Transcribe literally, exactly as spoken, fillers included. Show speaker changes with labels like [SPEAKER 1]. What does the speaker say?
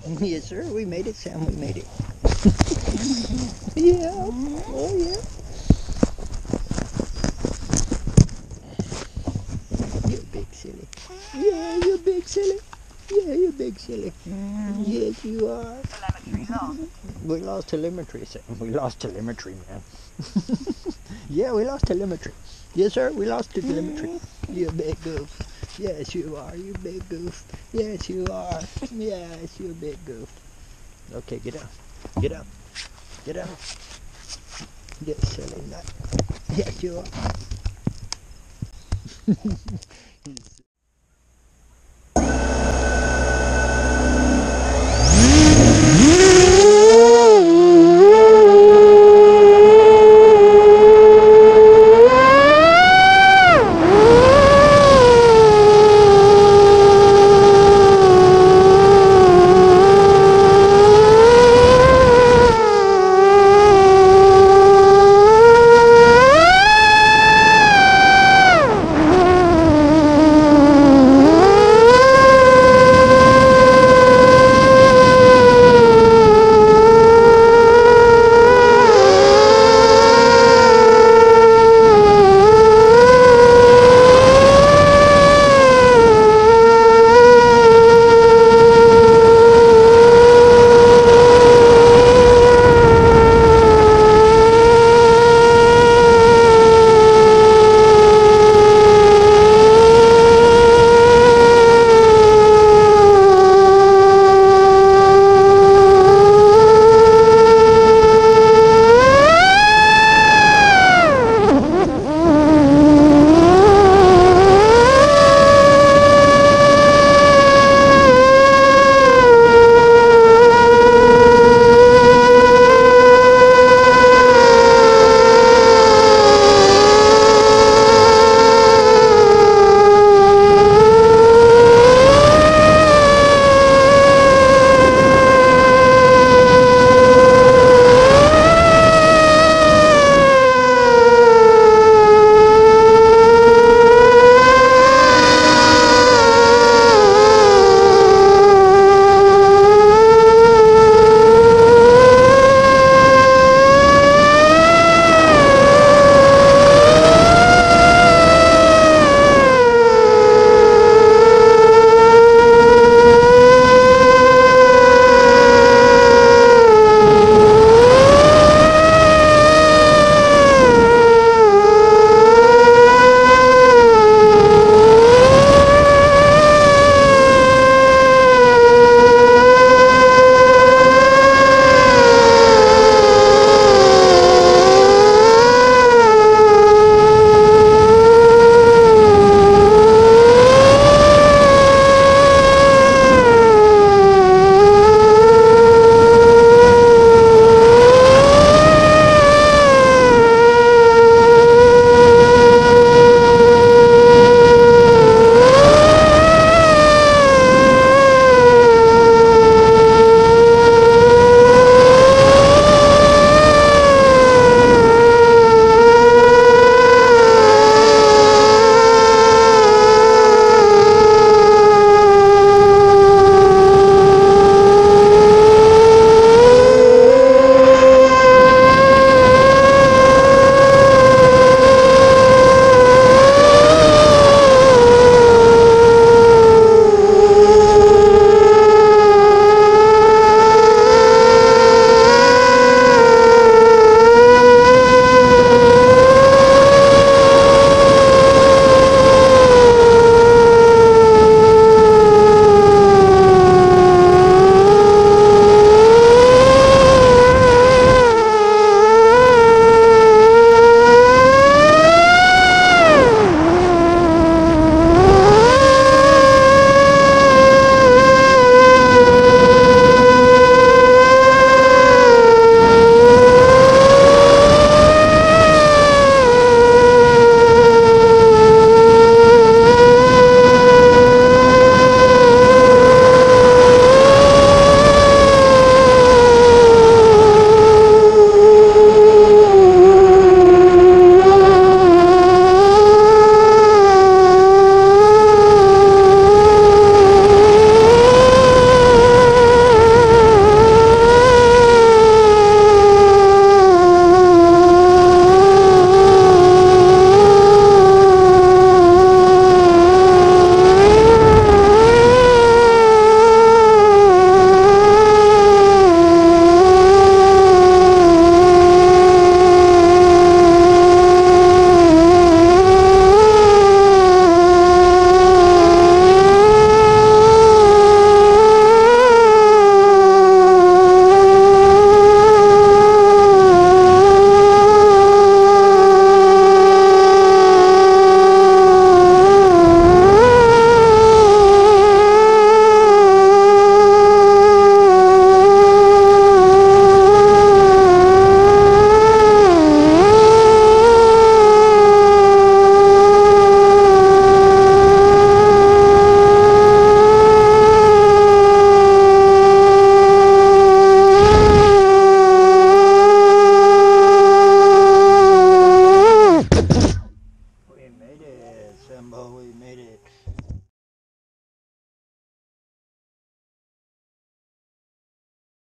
[SPEAKER 1] Yes, sir. We made it, Sam. We made it. Yeah. Oh, yeah. You big silly. Yeah, you big silly. Yeah, you big silly. Yes, you are. We lost telemetry, Sam. We lost telemetry, man. Yeah, we lost telemetry. Yes, sir. We lost the telemetry. You big goof. Yes, you are. You big goof. Yes, you are. Yes, you big goof. Okay, get up. Get up. Get up. Get silly nut. Yes, you are.